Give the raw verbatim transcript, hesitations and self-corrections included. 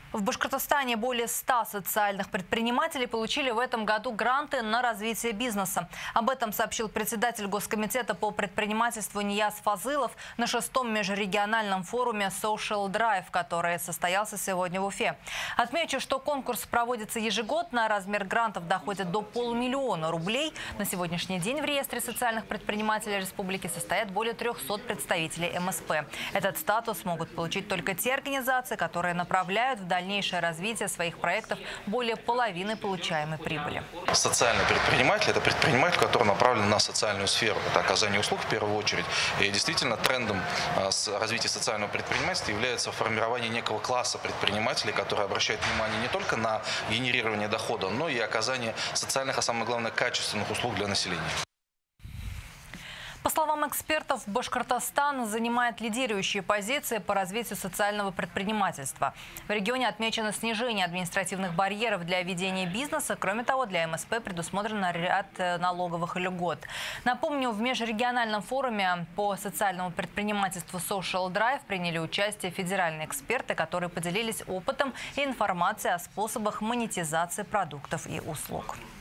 В Башкортостане более ста социальных предпринимателей получили в этом году гранты на развитие бизнеса. Об этом сообщил председатель Госкомитета по предпринимательству Нияз Фазылов на шестом межрегиональном форуме Social Drive, который состоялся сегодня в Уфе. Отмечу, что конкурс проводится ежегодно, размер грантов доходит до полумиллиона рублей. На сегодняшний день в реестре социальных предпринимателей республики состоят более трёхсот представителей эм эс пэ. Этот статус могут получить только те организации, которые направляют в дальнейшее развитие своих проектов более половины получаемой прибыли. Социальный предприниматель – это предприниматель, который направлен на социальную сферу. Это оказание услуг в первую очередь. И действительно трендом развития социального предпринимательства является формирование некого класса предпринимателей, которые обращают внимание не только на генерирование дохода, но и оказание социальных, а самое главное, качественных услуг для населения. По словам экспертов, Башкортостан занимает лидирующие позиции по развитию социального предпринимательства. В регионе отмечено снижение административных барьеров для ведения бизнеса. Кроме того, для эм эс пэ предусмотрен ряд налоговых льгот. Напомню, в межрегиональном форуме по социальному предпринимательству Social Drive приняли участие федеральные эксперты, которые поделились опытом и информацией о способах монетизации продуктов и услуг.